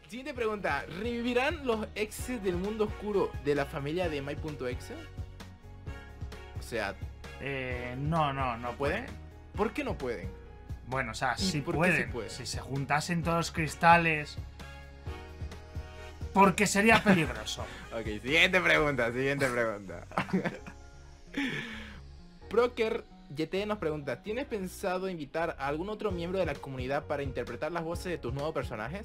Siguiente pregunta. ¿Revivirán los exes del mundo oscuro de la familia de My.exe? O sea, No ¿pueden? pueden. ¿Por qué no pueden? Bueno, o sea, ¿Y sí por qué pueden. sí pueden? Si se juntasen todos los cristales. Porque sería peligroso. Ok, siguiente pregunta, Proker YT nos pregunta, ¿tienes pensado invitar a algún otro miembro de la comunidad para interpretar las voces de tus nuevos personajes?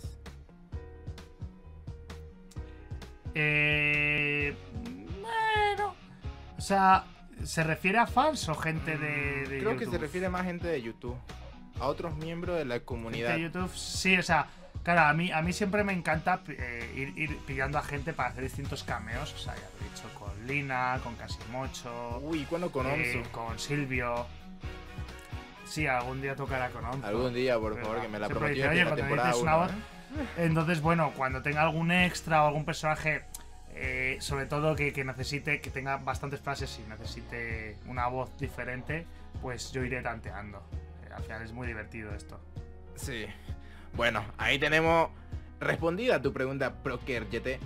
Bueno. O sea, ¿se refiere a fans o gente de Creo YouTube? que se refiere más a gente de YouTube. A otros miembros de la comunidad. De YouTube, sí, o sea, claro, a mí siempre me encanta ir pillando a gente para hacer distintos cameos. O sea, ya lo he dicho, con Lina, con Casimocho, Uy, ¿cuándo con Onzu? con Silvio. Sí, algún día tocará con Onzu. Algún día, por ¿Verdad? favor, que me la Siempre prometió dice, en oye, la cuando temporada necesites una 1, voz. Entonces, bueno, cuando tenga algún extra o algún personaje, sobre todo que necesite, que tenga bastantes frases y necesite una voz diferente, pues yo iré tanteando. Al final es muy divertido esto. Sí. Bueno, ahí tenemos respondida tu pregunta, Proker YT.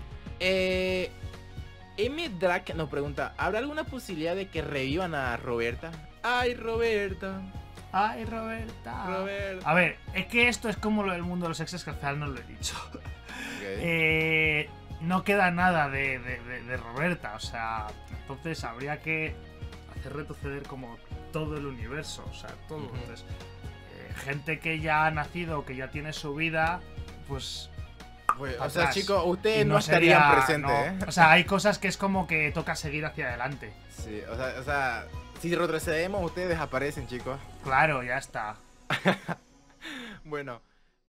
M. Drac nos pregunta, ¿habrá alguna posibilidad de que revivan a Roberta? Ay, Roberta. ¡Ay, Roberta! Roberta. A ver, es que esto es como lo del mundo de los exes, que al final no lo he dicho. Okay. No queda nada de Roberta, o sea, entonces habría que hacer retroceder como todo el universo, o sea, todo. Entonces, gente que ya ha nacido, que ya tiene su vida, pues... Pues, o sea, chicos, ustedes Y no sería- estarían presentes, no. O sea, hay cosas que es como que toca seguir hacia adelante. Sí, o sea, si retrocedemos, ustedes desaparecen, chicos. Claro, ya está. Bueno,